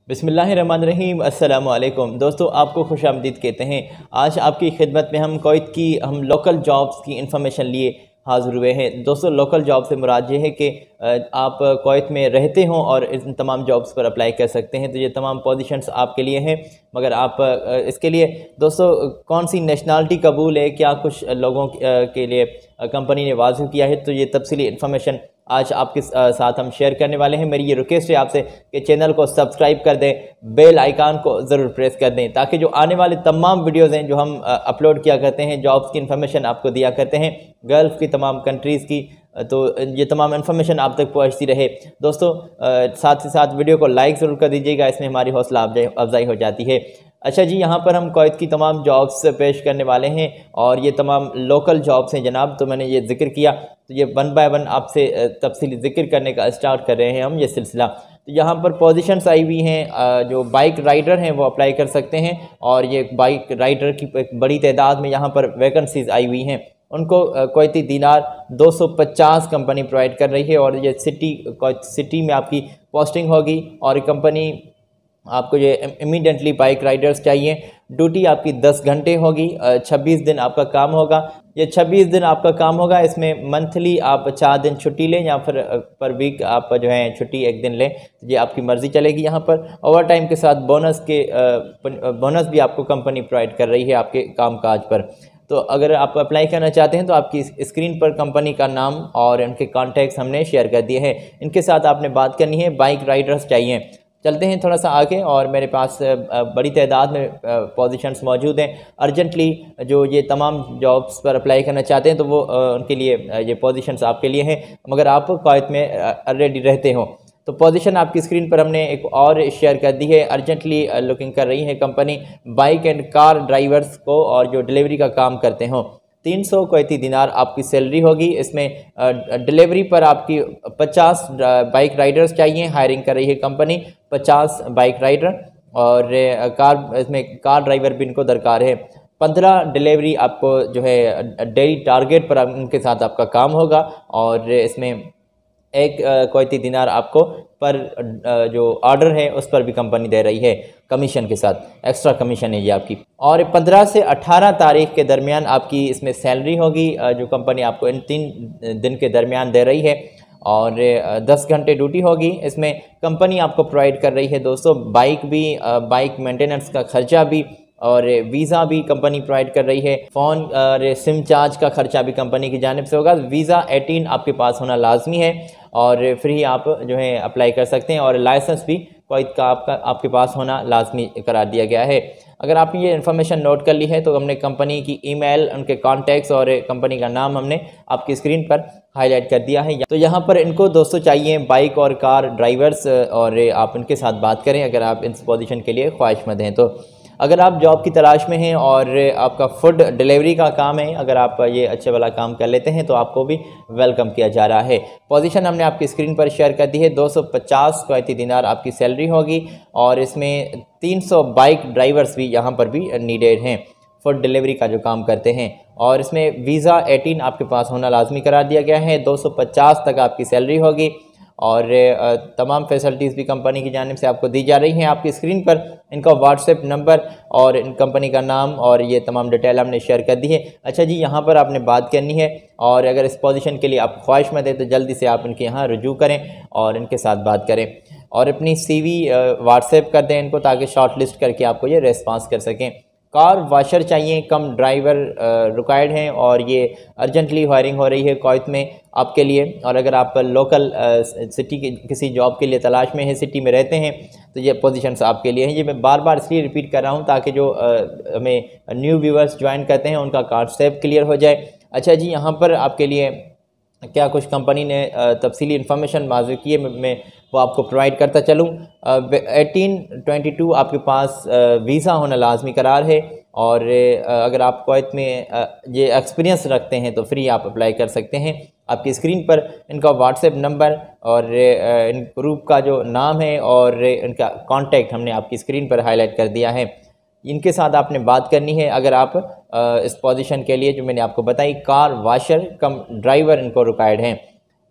बिस्मिल्लाहिर्रहमानिर्रहीम अस्सलामु अलैकुम दोस्तों, आपको खुश आमदीद कहते हैं। आज आपकी खिदमत में हम कुवैत की लोकल जॉब्स की इंफॉर्मेशन लिए हाज़िर हुए हैं। दोस्तों, लोकल जॉब से मुराद ये है कि आप कुवैत में रहते हों और इन तमाम जॉब्स पर अप्लाई कर सकते हैं। तो ये तमाम पोजीशंस आपके लिए हैं, मगर आप इसके लिए दोस्तों कौन सी नेशनलिटी कबूल है, क्या कुछ लोगों के लिए कंपनी ने वाज़िह किया है, तो ये तफसीली इन्फॉर्मेशन आज आपके साथ हम शेयर करने वाले हैं। मेरी ये रिक्वेस्ट है आपसे कि चैनल को सब्सक्राइब कर दें, बेल आइकन को ज़रूर प्रेस कर दें, ताकि जो आने वाले तमाम वीडियोज़ हैं जो हम अपलोड किया करते हैं, जॉब्स की इन्फॉर्मेशन आपको दिया करते हैं, गल्फ़ की तमाम कंट्रीज़ की, तो ये तमाम इन्फॉर्मेशन आप तक पहुंचती रहे। दोस्तों साथ ही साथ वीडियो को लाइक ज़रूर कर दीजिएगा, इसमें हमारी हौसला अफजाई हो जाती है। अच्छा जी, यहाँ पर हम कुवैत की तमाम जॉब्स पेश करने वाले हैं और ये तमाम लोकल जॉब्स हैं जनाब। तो मैंने ये जिक्र किया, तो ये वन बाय वन आपसे तफसीली जिक्र करने का स्टार्ट कर रहे हैं हम ये सिलसिला। तो यहाँ पर पोजीशंस आई हुई हैं, जो बाइक राइडर हैं वो अप्लाई कर सकते हैं, और ये बाइक राइडर की एक बड़ी तादाद में यहाँ पर वैकेंसीज़ आई हुई हैं। उनको कुवैती दीनार 250 कंपनी प्रोवाइड कर रही है, और ये कुवैत सिटी में आपकी पोस्टिंग होगी। और कंपनी आपको ये इमीडिएटली बाइक राइडर्स चाहिए। ड्यूटी आपकी 10 घंटे होगी, 26 दिन आपका काम होगा। ये 26 दिन आपका काम होगा, इसमें मंथली आप 4 दिन छुट्टी लें या फिर पर वीक आप जो है छुट्टी 1 दिन लें, ये आपकी मर्ज़ी चलेगी। यहाँ पर ओवर टाइम के साथ बोनस भी आपको कंपनी प्रोवाइड कर रही है आपके कामकाज पर। तो अगर आप अप्लाई करना चाहते हैं तो आपकी स्क्रीन पर कंपनी का नाम और उनके कॉन्टैक्ट्स हमने शेयर कर दिए हैं, इनके साथ आपने बात करनी है। बाइक राइडर्स चाहिए। चलते हैं थोड़ा सा आगे, और मेरे पास बड़ी तादाद में पोजीशंस मौजूद हैं। अर्जेंटली जो ये तमाम जॉब्स पर अप्लाई करना चाहते हैं तो वो उनके लिए ये पोजीशंस आपके लिए हैं, मगर आप कुवैत में ऑलरेडी रहते हो। तो पोजीशन आपकी स्क्रीन पर हमने एक और शेयर कर दी है। अर्जेंटली लुकिंग कर रही है company bike and car drivers को, और जो डिलीवरी का काम करते हों। 300 कुवैती दिनार आपकी सैलरी होगी। इसमें डिलीवरी पर आपकी 50 बाइक राइडर्स चाहिए, हायरिंग कर रही है कंपनी 50 बाइक राइडर, और इसमें कार ड्राइवर भी इनको दरकार है। 15 डिलीवरी आपको जो है डेली टारगेट पर उनके साथ आपका काम होगा, और इसमें एक कुवैती दिनार आपको पर जो ऑर्डर है उस पर भी कंपनी दे रही है कमीशन के साथ, एक्स्ट्रा कमीशन है ये आपकी। और 15 से 18 तारीख के दरमियान आपकी इसमें सैलरी होगी, जो कंपनी आपको इन 3 दिन के दरमियान दे रही है, और 10 घंटे ड्यूटी होगी। इसमें कंपनी आपको प्रोवाइड कर रही है दोस्तों बाइक भी, बाइक मेंटेनेंस का खर्चा भी, और वीज़ा भी कंपनी प्रोवाइड कर रही है। फ़ोन और सिम चार्ज का खर्चा भी कंपनी की जानिब से होगा। वीज़ा 18 आपके पास होना लाजमी है, और फ्री आप जो है अप्लाई कर सकते हैं, और लाइसेंस भी कुवैत का आपके पास होना लाजमी करार दिया गया है। अगर आपने ये इन्फॉर्मेशन नोट कर ली है तो हमने कंपनी की ईमेल, उनके कॉन्टैक्ट्स और कंपनी का नाम हमने आपकी स्क्रीन पर हाईलाइट कर दिया है। तो यहाँ पर इनको दोस्तों चाहिए बाइक और कार ड्राइवर्स, और आप इनके साथ बात करें अगर आप इस पोजीशन के लिए ख्वाहिशमंद हैं। तो अगर आप जॉब की तलाश में हैं और आपका फूड डिलीवरी का काम है, अगर आप ये अच्छे वाला काम कर लेते हैं तो आपको भी वेलकम किया जा रहा है। पोजीशन हमने आपकी स्क्रीन पर शेयर कर दी है। 250 कुवैती दिनार आपकी सैलरी होगी, और इसमें 300 बाइक ड्राइवर्स भी यहाँ पर भी नीडेड हैं, फूड डिलीवरी का जो काम करते हैं। और इसमें वीज़ा 18 आपके पास होना लाजमी करार दिया गया है। 250 तक आपकी सैलरी होगी, और तमाम फैसिलिटीज़ भी कंपनी की जानिब से आपको दी जा रही हैं। आपकी स्क्रीन पर इनका व्हाट्सएप नंबर और इन कंपनी का नाम और ये तमाम डिटेल हमने शेयर कर दी है। अच्छा जी, यहाँ पर आपने बात करनी है, और अगर इस पोजीशन के लिए आप ख्वाहिशमंद हैं तो जल्दी से आप इनके यहाँ रुजू करें और इनके साथ बात करें, और अपनी CV व्हाट्सएप कर दें इनको, ताकि शॉर्ट लिस्ट करके आपको ये रेस्पॉन्स कर सकें। कार वाशर चाहिए, कम ड्राइवर रिक्वायर्ड हैं, और ये अर्जेंटली हायरिंग हो रही है कुवैत में आपके लिए। और अगर आप लोकल सिटी के किसी जॉब के लिए तलाश में हैं, सिटी में रहते हैं, तो ये पोजीशंस आपके लिए हैं। ये मैं बार बार इसलिए रिपीट कर रहा हूँ ताकि जो हमें न्यू व्यूवर्स ज्वाइन करते हैं उनका कॉन्सेप्ट क्लियर हो जाए। अच्छा जी, यहाँ पर आपके लिए क्या कुछ कंपनी ने तफसीली इन्फॉर्मेशन माज़ूर की है, मैं वो आपको प्रोवाइड करता चलूँ। 1822 आपके पास वीज़ा होना लाजमी करार है, और अगर आप कुवैत में ये एक्सपीरियंस रखते हैं तो फ्री आप अप्लाई कर सकते हैं। आपकी स्क्रीन पर इनका व्हाट्सएप नंबर और इन ग्रुप का जो नाम है और इनका कॉन्टैक्ट हमने आपकी स्क्रीन पर हाईलाइट कर दिया है। इनके साथ आपने बात करनी है अगर आप इस पोजीशन के लिए जो मैंने आपको बताई, कार वाशर कम ड्राइवर इनको रिक्वायर्ड हैं।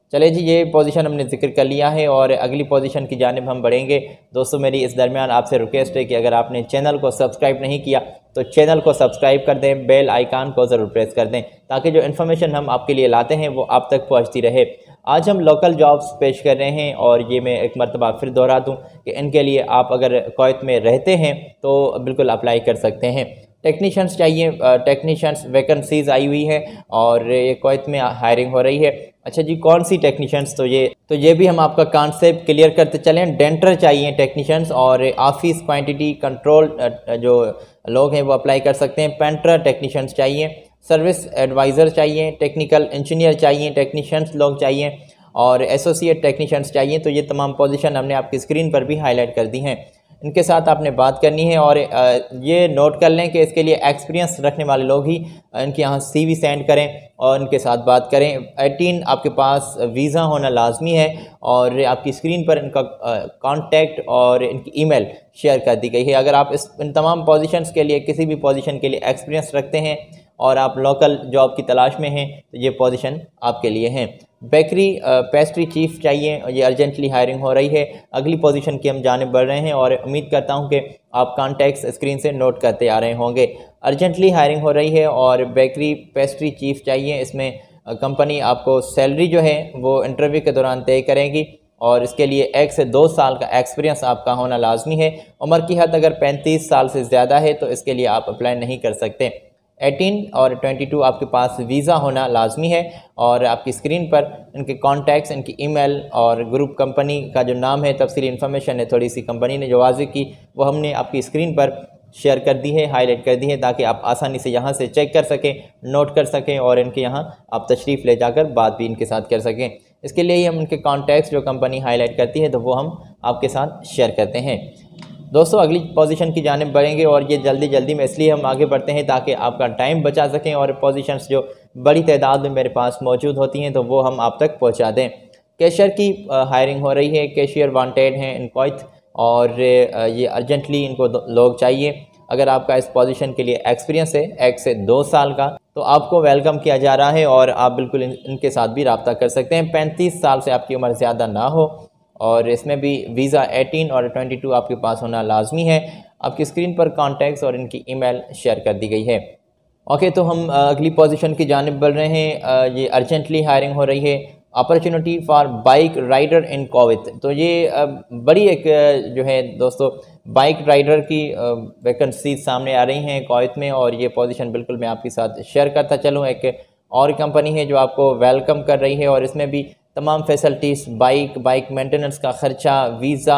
चले जी, ये पोजीशन हमने जिक्र कर लिया है और अगली पोजीशन की जानिब हम बढ़ेंगे। दोस्तों मेरी इस दरमियान आपसे रिक्वेस्ट है कि अगर आपने चैनल को सब्सक्राइब नहीं किया तो चैनल को सब्सक्राइब कर दें, बेल आइकान को ज़रूर प्रेस कर दें ताकि जो इन्फॉर्मेशन हम आपके लिए लाते हैं वो आप तक पहुंचती रहे। आज हम लोकल जॉब्स पेश कर रहे हैं और ये मैं एक मरतबा फिर दोहरा दूँ कि इनके लिए आप अगर कुवैत में रहते हैं तो बिल्कुल अप्लाई कर सकते हैं। टेक्नीशियंस चाहिए, टेक्नीशियंस वैकेंसीज़ आई हुई है और ये कुवैत में हायरिंग हो रही है। अच्छा जी, कौन सी टेक्नीशियंस? तो ये भी हम आपका कॉन्सेप्ट क्लियर करते चलें। डेंटर चाहिए टेक्नीशियंस और ऑफिस क्वांटिटी कंट्रोल जो लोग हैं वो अप्लाई कर सकते हैं। पेंटर टेक्नीशियंस चाहिए, सर्विस एडवाइज़र चाहिए, टेक्निकल इंजीनियर चाहिए, टेक्नीशियंस लोग चाहिए और एसोसिएट टेक्नीशियंस चाहिए। तो ये तमाम पोजीशन हमने आपकी स्क्रीन पर भी हाईलाइट कर दी हैं। इनके साथ आपने बात करनी है और ये नोट कर लें कि इसके लिए एक्सपीरियंस रखने वाले लोग ही इनके यहाँ CV सेंड करें और इनके साथ बात करें। 18 आपके पास वीज़ा होना लाजमी है और आपकी स्क्रीन पर इनका कांटेक्ट और इनकी ईमेल शेयर कर दी गई है। अगर आप इन तमाम पोजीशंस के लिए, किसी भी पोजीशन के लिए एक्सपीरियंस रखते हैं और आप लोकल जॉब की तलाश में हैं तो ये पोजीशन आपके लिए हैं। बेकरी पेस्ट्री चीफ चाहिए, ये अर्जेंटली हायरिंग हो रही है। अगली पोजीशन की हम जाने बढ़ रहे हैं और उम्मीद करता हूं कि आप कॉन्टैक्ट्स स्क्रीन से नोट करते आ रहे होंगे। अर्जेंटली हायरिंग हो रही है और बेकरी पेस्ट्री चीफ चाहिए। इसमें कंपनी आपको सैलरी जो है वो इंटरव्यू के दौरान तय करेगी और इसके लिए 1 से 2 साल का एक्सपीरियंस आपका होना लाजमी है। उम्र की हद अगर 35 साल से ज़्यादा है तो इसके लिए आप अप्लाई नहीं कर सकते। 18 और 22 आपके पास वीज़ा होना लाजमी है और आपकी स्क्रीन पर इनके कॉन्टैक्ट्स, इनकी ईमेल और ग्रुप कंपनी का जो नाम है, तफसीली इन्फॉर्मेशन है थोड़ी सी कंपनी ने जो वाज़ेह की वो हमने आपकी स्क्रीन पर शेयर कर दी है, हाईलाइट कर दी है ताकि आप आसानी से यहाँ से चेक कर सकें, नोट कर सकें और इनके यहाँ आप तशरीफ़ ले जाकर बात भी इनके साथ कर सकें। इसके लिए ही हम इनके कॉन्टैक्ट्स जो कंपनी हाईलाइट करती है तो वो हम आपके साथ शेयर करते हैं। दोस्तों अगली पोजीशन की जानिब बढ़ेंगे और ये जल्दी में इसलिए हम आगे बढ़ते हैं ताकि आपका टाइम बचा सकें और पोजीशंस जो बड़ी तादाद में मेरे पास मौजूद होती हैं तो वो हम आप तक पहुंचा दें। कैशियर की हायरिंग हो रही है, कैशियर वांटेड हैं इन कुवैत और ये अर्जेंटली इनको लोग चाहिए। अगर आपका इस पोजीशन के लिए एक्सपीरियंस है 1 से 2 साल का तो आपको वेलकम किया जा रहा है और आप बिल्कुल इनके साथ भी रब्ता कर सकते हैं। 35 साल से आपकी उम्र ज़्यादा ना हो और इसमें भी वीज़ा 18 और 22 आपके पास होना लाजमी है। आपकी स्क्रीन पर कॉन्टैक्ट्स और इनकी ईमेल शेयर कर दी गई है। ओके, तो हम अगली पोजीशन की जानिब बढ़ रहे हैं। ये अर्जेंटली हायरिंग हो रही है। Opportunity for bike rider in Kuwait. तो ये बड़ी एक जो है दोस्तों बाइक राइडर की वैकेंसी सामने आ रही हैं कुवैत में और ये पोजीशन बिल्कुल मैं आपके साथ शेयर करता चलूँ। एक और कंपनी है जो आपको वेलकम कर रही है और इसमें भी तमाम फैसिलिटीज़, बाइक मेंटेनेंस का ख़र्चा, वीज़ा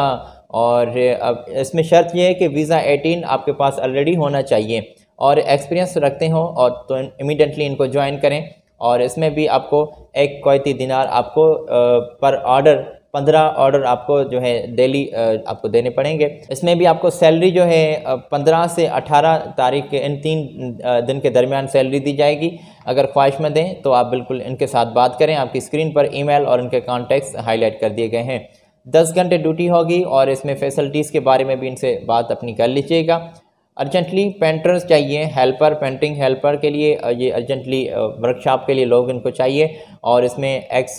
और अब इसमें शर्त यह है कि वीज़ा 18 आपके पास ऑलरेडी होना चाहिए और एक्सपीरियंस रखते हो और तो इमीडिएटली इनको ज्वाइन करें। और इसमें भी आपको 1 कुवैती दिनार आपको पर ऑर्डर 15 ऑर्डर आपको जो है डेली आपको देने पड़ेंगे। इसमें भी आपको सैलरी जो है 15 से 18 तारीख के इन 3 दिन के दरमियान सैलरी दी जाएगी। अगर ख्वाहिशमंद हैं तो आप बिल्कुल इनके साथ बात करें। आपकी स्क्रीन पर ईमेल और उनके कॉन्टैक्ट्स हाईलाइट कर दिए गए हैं। 10 घंटे ड्यूटी होगी और इसमें फैसिलिटीज़ के बारे में भी इनसे बात अपनी कर लीजिएगा। अर्जेंटली पेंटर्स चाहिए, हेल्पर, पेंटिंग हेल्पर के लिए ये अर्जेंटली वर्कशॉप के लिए लोग इनको चाहिए और इसमें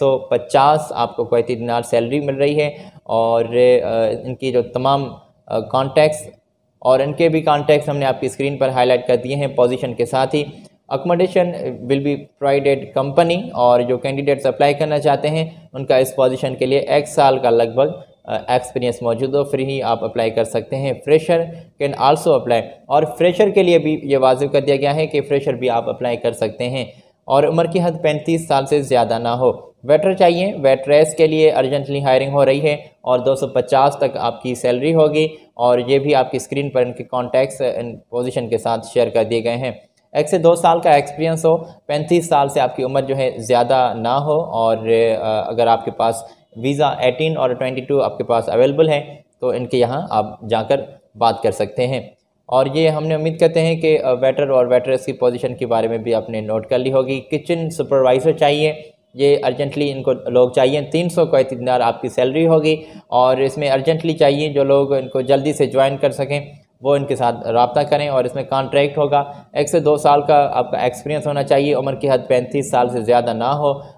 150 आपको कुवैती दिनार सैलरी मिल रही है और इनकी जो तमाम कॉन्टैक्ट्स और इनके भी कॉन्टैक्ट्स हमने आपकी स्क्रीन पर हाईलाइट कर दिए हैं पोजीशन के साथ ही। Accommodation will be provided company और जो कैंडिडेट्स अप्लाई करना चाहते हैं उनका इस पोजीशन के लिए 1 साल का लगभग एक्सपीरियंस मौजूद हो, फिर ही आप अप्लाई कर सकते हैं। फ्रेशर कैन आल्सो अप्लाई और फ्रेशर के लिए भी ये वाजिब कर दिया गया है कि फ्रेशर भी आप अप्लाई कर सकते हैं और उम्र की हद 35 साल से ज़्यादा ना हो। वेटर चाहिए, वेटरेस के लिए अर्जेंटली हायरिंग हो रही है और 250 तक आपकी सैलरी होगी और ये भी आपकी स्क्रीन पर इनके कॉन्टैक्ट्स इन पोजीशन के साथ शेयर कर दिए गए हैं। 1 से 2 साल का एक्सपीरियंस हो, 35 साल से आपकी उम्र जो है ज़्यादा ना हो और अगर आपके पास वीज़ा 18 और 22 आपके पास अवेलेबल है तो इनके यहाँ आप जाकर बात कर सकते हैं। और ये हमने उम्मीद करते हैं कि वेटर और वेटरेस की पोजीशन के बारे में भी आपने नोट कर ली होगी। किचन सुपरवाइज़र चाहिए, ये अर्जेंटली इनको लोग चाहिए। 300 कुवैती दिनार आपकी सैलरी होगी और इसमें अर्जेंटली चाहिए जो लोग इनको जल्दी से ज्वाइन कर सकें वो इनके साथ रब्ता करें और इसमें कॉन्ट्रैक्ट होगा। 1 से 2 साल का आपका एक्सपीरियंस होना चाहिए, उम्र की हद 35 साल से ज़्यादा ना हो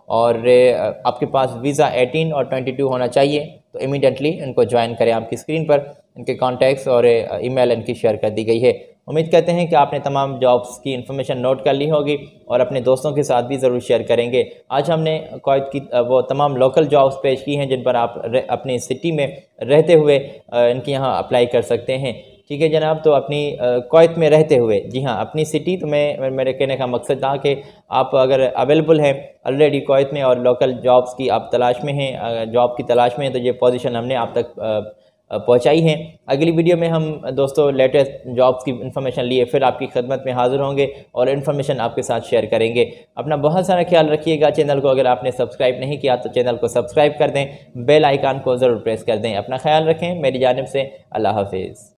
और आपके पास वीज़ा 18 और 22 होना चाहिए। तो इमीडिएटली इनको ज्वाइन करें। आपकी स्क्रीन पर इनके कॉन्टैक्ट्स और ईमेल इनकी शेयर कर दी गई है। उम्मीद करते हैं कि आपने तमाम जॉब्स की इन्फॉर्मेशन नोट कर ली होगी और अपने दोस्तों के साथ भी ज़रूर शेयर करेंगे। आज हमने कुवैत की वो तमाम लोकल जॉब्स पेश की हैं जिन पर आप अपनी सिटी में रहते हुए इनके यहाँ अप्लाई कर सकते हैं। ठीक है जनाब, तो अपनी कुवैत में रहते हुए, जी हाँ अपनी सिटी, तो मेरे कहने का मकसद था कि आप अगर अवेलेबल हैं ऑलरेडी कुवैत में और लोकल जॉब्स की आप तलाश में हैं, जॉब की तलाश में हैं, तो ये पोजीशन हमने आप तक पहुंचाई हैं। अगली वीडियो में हम दोस्तों लेटेस्ट जॉब्स की इन्फॉर्मेशन लिए फिर आपकी खिदमत में हाज़िर होंगे और इन्फॉर्मेशन आपके साथ शेयर करेंगे। अपना बहुत सारा ख्याल रखिएगा। चैनल को अगर आपने सब्सक्राइब नहीं किया तो चैनल को सब्सक्राइब कर दें, बेल आइकान को ज़रूर प्रेस कर दें। अपना ख्याल रखें। मेरी जानिब से अल्लाह हाफिज़।